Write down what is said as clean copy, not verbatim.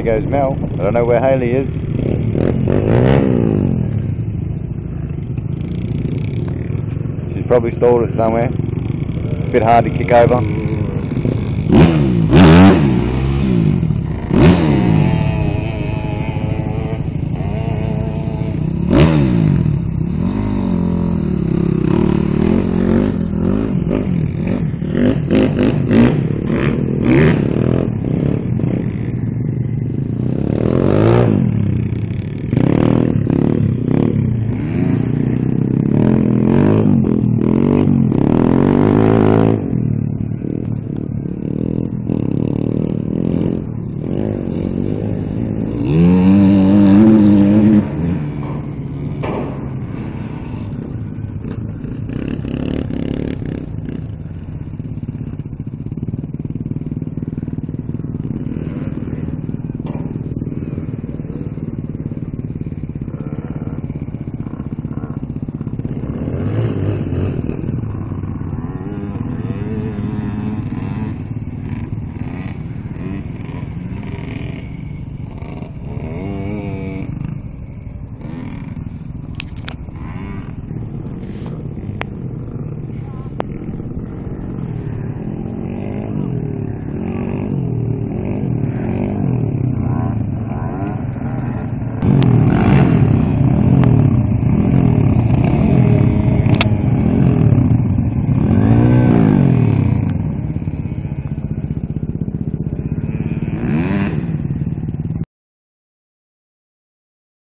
There goes Mel. I don't know where Hayley is. She's probably stalled it somewhere. A bit hard to kick over.